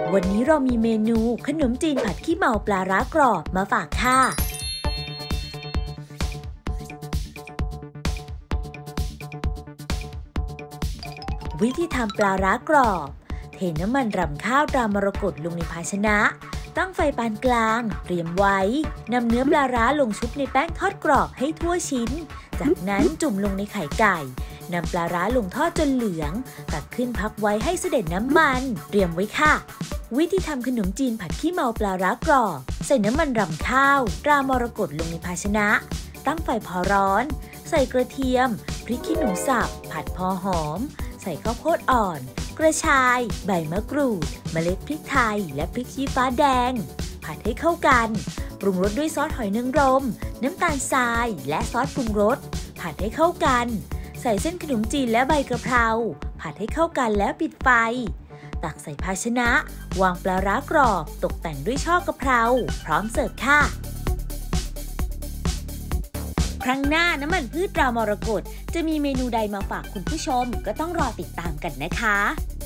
วันนี้เรามีเมนูขนมจีนผัดขี้เมาปลาร้ากรอบมาฝากค่ะวิธีทำปลาร้ากรอบเทน้ำมันรำข้าวตรามรกตลงในภาชนะตั้งไฟปานกลางเตรียมไว้นำเนื้อปลาร้าลงชุบในแป้งทอดกรอบให้ทั่วชิ้นจากนั้นจุ่มลงในไข่ไก่นำปลาร้าลงทอดจนเหลืองตักขึ้นพักไว้ให้เสด็จน้ำมันเตรียมไว้ค่ะวิธีทำขนมจีนผัดขี้เมาปลาร้ากรอบใส่น้ำมันรำข้าวตรามรกตลงในภาชนะตั้งไฟพอร้อนใส่กระเทียมพริกขี้หนูสับผัดพอหอมใส่ข้าวโพดอ่อนกระชายใบมะกรูดเมล็ดพริกไทยและพริกชี้ฟ้าแดงผัดให้เข้ากันปรุงรสด้วยซอสหอยนางรมน้ำตาลทรายและซอสปรุงรสผัดให้เข้ากันใส่เส้นขนมจีนและใบกะเพราผัดให้เข้ากันแล้วปิดไฟตักใส่ภาชนะวางปลาร้ากรอบตกแต่งด้วยช่อกะเพราพร้อมเสิร์ฟค่ะครั้งหน้าน้ำมันพืชตรามรกตจะมีเมนูใดมาฝากคุณผู้ชมก็ต้องรอติดตามกันนะคะ